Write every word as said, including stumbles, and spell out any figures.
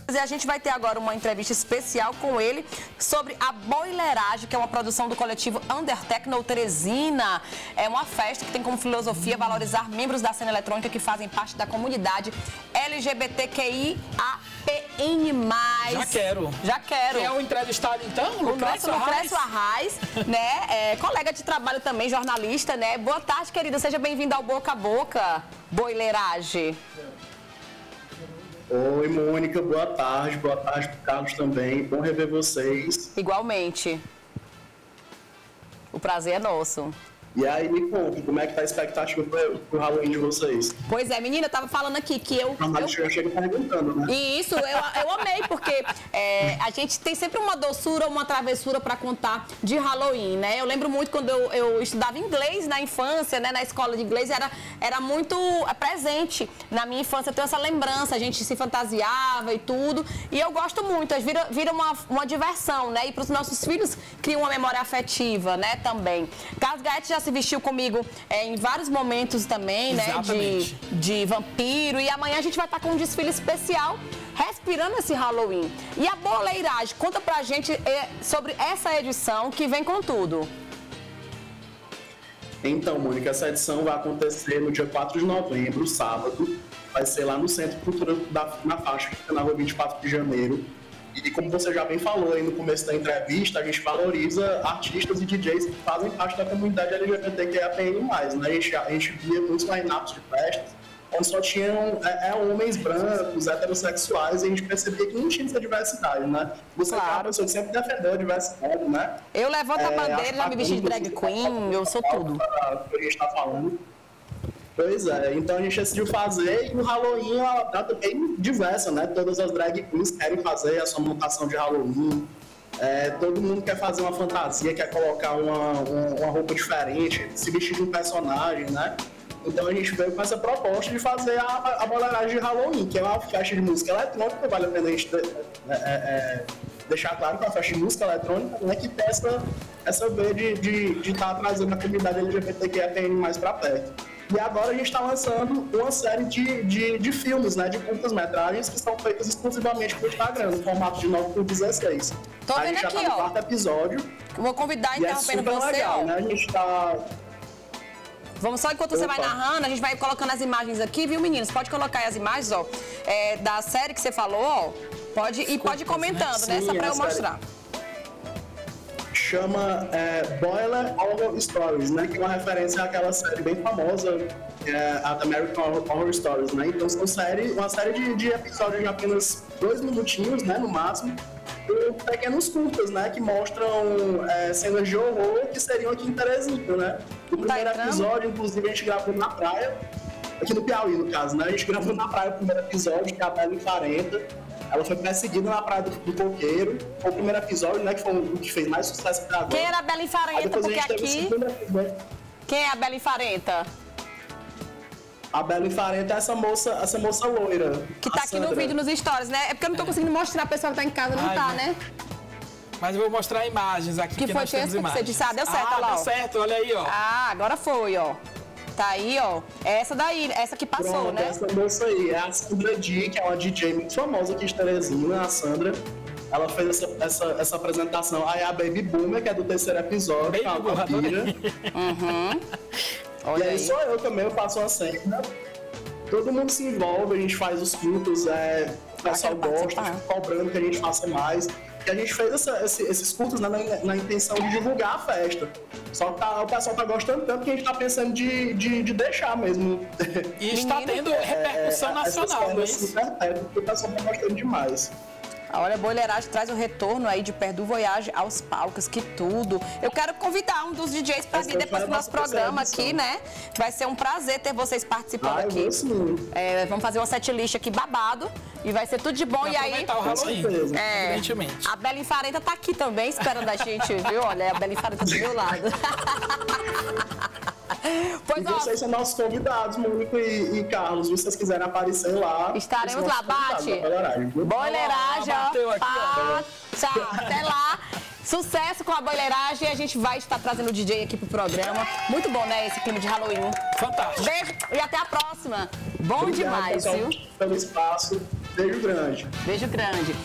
E a gente vai ter agora uma entrevista especial com ele sobre a Boileragem, que é uma produção do coletivo Undertechno Teresina. É uma festa que tem como filosofia valorizar membros da cena eletrônica que fazem parte da comunidade L G B T Q I A P N mais. Já quero. Já quero. Quem é o entrevistado, então? O nosso Lucrécio Arraes, né? É, colega de trabalho também, jornalista, né? Boa tarde, querida. Seja bem-vindo ao Boca a Boca, Boileragem. Oi, Mônica, boa tarde. Boa tarde pro Carlos também. Bom rever vocês. Igualmente. O prazer é nosso. E aí, me conta, como é que tá a expectativa pro, pro Halloween de vocês? Pois é, menina, eu tava falando aqui que eu... A eu chega perguntando, né? E isso, eu, eu amei, porque é, a gente tem sempre uma doçura, uma travessura pra contar de Halloween, né? Eu lembro muito quando eu, eu estudava inglês na infância, né? Na escola de inglês, era, era muito presente na minha infância. Eu tenho essa lembrança, a gente se fantasiava e tudo. E eu gosto muito, vira, vira uma, uma diversão, né? E pros nossos filhos cria uma memória afetiva, né? Também. Carlos Gaete já se vestiu comigo é, em vários momentos também, né? De, de vampiro. E amanhã a gente vai estar com um desfile especial, respirando esse Halloween. E a Boileragem, conta pra gente é, sobre essa edição que vem com tudo. Então, Mônica, essa edição vai acontecer no dia quatro de novembro, sábado. Vai ser lá no Centro Cultural da, na faixa, que fica na rua vinte e quatro de janeiro. E como você já bem falou aí no começo da entrevista, a gente valoriza artistas e D Js que fazem parte da comunidade L G B T Q I A P N mais, né? A gente, a gente via muitos line-ups de festas onde só tinham é, é, homens brancos, heterossexuais, e a gente percebia que não tinha essa diversidade, né? Você claro. É uma pessoa que sempre defendeu a diversidade, né? Eu levanto é, a bandeira, já me vesti de drag queen, eu sou tudo. Que a gente tá falando. Pois é, então a gente decidiu fazer, e o Halloween é uma data bem diversa, né? Todas as drag queens querem fazer a sua montação de Halloween, é, todo mundo quer fazer uma fantasia, quer colocar uma, uma, uma roupa diferente, se vestir de um personagem, né? Então a gente veio com essa proposta de fazer a, a Boileragem de Halloween, que é uma festa de música eletrônica, vale a pena a gente é, é, deixar claro que é uma festa de música eletrônica, né? Que tem essa, essa veia de estar de, de tá trazendo a comunidade L G B T Q I A P N mais para perto. E agora a gente está lançando uma série de, de, de filmes, né, de curtas-metragens que são feitas exclusivamente para o Instagram, no formato de nove por dezesseis. Tô vendo a gente aqui, já tá no ó. quarto episódio. Vou convidar, interrompendo é você, legal, ó. Né? A gente tá... Vamos só, enquanto Opa. Você vai narrando, a gente vai colocando as imagens aqui, viu, meninos? Pode colocar aí as imagens, ó, é, da série que você falou, ó. Pode, e pode ir comentando, né? né? Só para eu mostrar. Chama é, Boiler Horror Stories, né? Que é uma referência àquela série bem famosa, que é a American Horror, Horror Stories, né? Então são série, uma série de, de episódios de apenas dois minutinhos, né? No máximo, com pequenos curtas, né? Que mostram é, cenas de horror que seriam aqui em Teresina, né? O primeiro tá episódio, inclusive, a gente gravou na praia, aqui no Piauí, no caso, né? A gente gravou na praia o primeiro episódio, que é a Bela Infarenta. Ela foi perseguida na praia do, do Coqueiro. Foi o primeiro episódio, né? Que foi o que fez mais sucesso pra agora. Quem era a Bela Infarenta? Porque aqui... Quem é a Bela Infarenta? A Bela Infarenta é essa moça, essa moça loira. Que tá aqui no vídeo, nos stories, né? É porque eu não tô conseguindo mostrar, a pessoa que tá em casa não Ai, tá, né? Mas eu vou mostrar imagens aqui, que, que foi nós temos imagens. Que você disse, ah, deu certo, ah, olha lá. Deu certo, olha aí, ó. Ah, agora foi, ó. Tá aí, ó. Essa daí, essa que passou, Pronto, né? Essa moça aí é a Sandra D, que é uma D J muito famosa aqui de Teresina, a Sandra. Essa fez essa, essa, essa apresentação. Aí a Baby Boomer, que é do terceiro episódio, Baby a vampira. Uhum. Olha e aí, aí sou eu também, eu faço uma cena. Todo mundo se envolve, a gente faz os cultos, é, o pessoal ah, gosta, fica cobrando que a gente faça mais. E a gente fez essa, esse, esses cultos, né, na, na intenção de divulgar a festa. Só que tá, o pessoal tá gostando tanto que a gente tá pensando de, de, de deixar mesmo. E está tendo repercussão é, nacional, não é isso? Porque o pessoal tá gostando demais. Olha, a Boileragem traz o retorno aí de Perdu Voyage aos palcos, que tudo. Eu quero convidar um dos D Js para vir depois do nosso programa aqui, né? Vai ser um prazer ter vocês participando ah, aqui. É, vamos fazer uma setlist aqui babado e vai ser tudo de bom. Vai e aí, o Halloween, é, evidentemente. A Bela Infarenta tá aqui também esperando a gente, viu? Olha, a Bela Infarenta do meu lado. Pois, e ó, vocês são nossos convidados, Mônica e, e Carlos. Se vocês quiserem aparecer lá, estaremos lá, bate. Boileragem, Boileragem, ó. Bateu aqui, ó. Tchau, até lá. Sucesso com a boileragem e a gente vai estar trazendo o D J aqui pro programa. Muito bom, né, esse clima de Halloween. Fantástico. Beijo e até a próxima. Bom Obrigado, demais, pessoal, viu? pelo espaço. Beijo grande. Beijo grande.